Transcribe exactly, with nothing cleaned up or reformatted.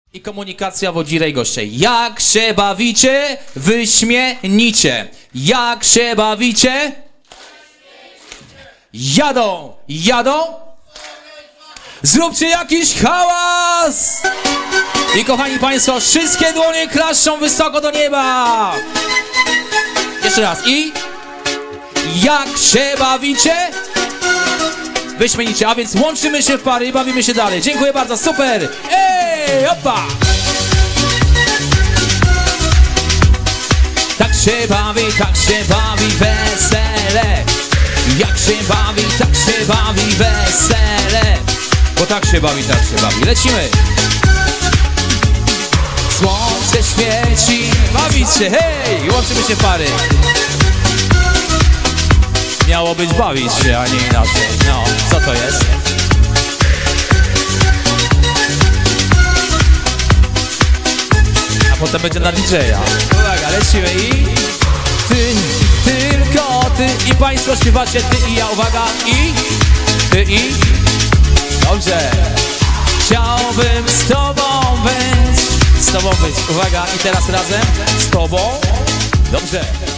I komunikacja Wodzira i goście. Jak się bawicie? Wyśmienicie. Jak się bawicie? Jadą, jadą. Zróbcie jakiś hałas! I kochani państwo, wszystkie dłonie klaszczą wysoko do nieba. Jeszcze raz. I jak się bawicie? Wyśmienicie, a więc łączymy się w pary i bawimy się dalej. Dziękuję bardzo, super! Ej, opa! Tak się bawi, tak się bawi wesele. Jak się bawi, tak się bawi wesele. Bo tak się bawi, tak się bawi. Lecimy! Słońce świeci, bawić się, hej! Łączymy się w pary. Miało być bawić się, a nie inaczej. No, co to jest? A potem będzie na D J-a. Uwaga, lecimy i... Ty, tylko ty i państwo śpiewacie, ty i ja, uwaga, i... Ty i... Dobrze. Chciałbym z tobą być. Z tobą być, uwaga, i teraz razem. Z tobą. Dobrze.